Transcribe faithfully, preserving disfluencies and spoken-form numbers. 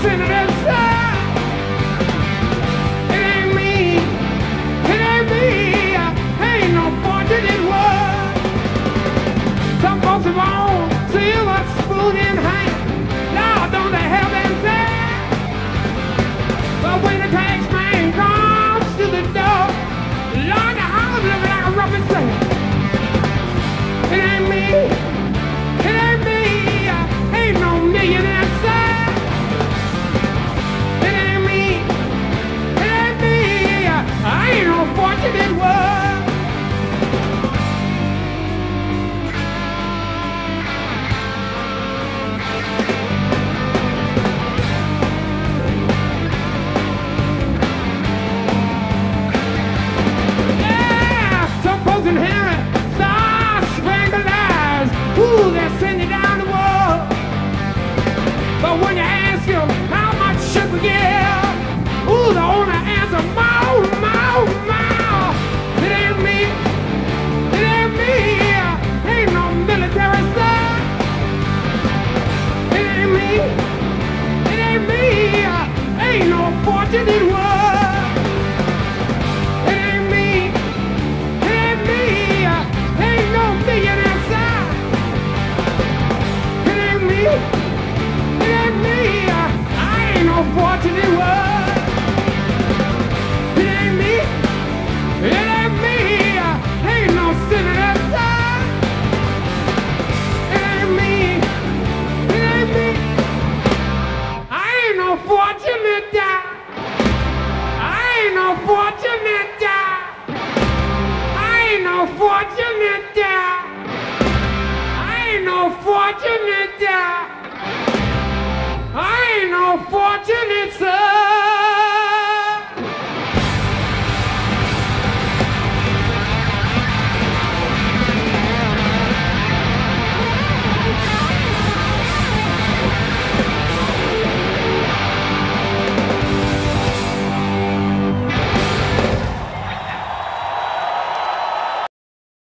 sinner son. It ain't me, it ain't me, ain't no fortunate one. Some folks have on silver spoon in hand. Lord, don't they have them sad? But when the tax man comes to the door, Lord, the house looking like a rough and sand. It ain't me, it ain't me, ain't no millionaire son. It ain't me, it ain't me, I ain't no fortunate one. And Harry, star-spangled eyes, ooh, they're sending down the wall. But when you ask him how much should we give, ooh, the owner answers, more, more, more. It ain't me, it ain't me, ain't no military son. It ain't me, it ain't me, ain't no fortunate one. Fortunate one. It ain't me, it ain't me, ain't no sinner son. It ain't me, it ain't me, I ain't no fortunate guy.